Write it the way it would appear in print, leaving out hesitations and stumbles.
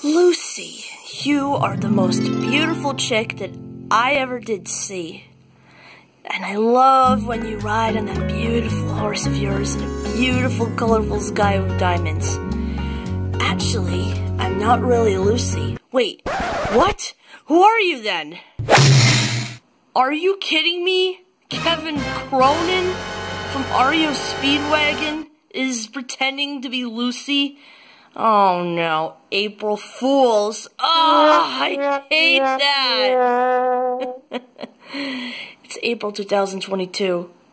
Lucy, you are the most beautiful chick that I ever did see. And I love when you ride on that beautiful horse of yours in a beautiful, colorful sky of diamonds. Actually, I'm not really Lucy. Wait, what? Who are you then? Are you kidding me? Kevin Cronin from REO Speedwagon is pretending to be Lucy? Oh no, April Fools. Oh, I hate that. It's April 2022.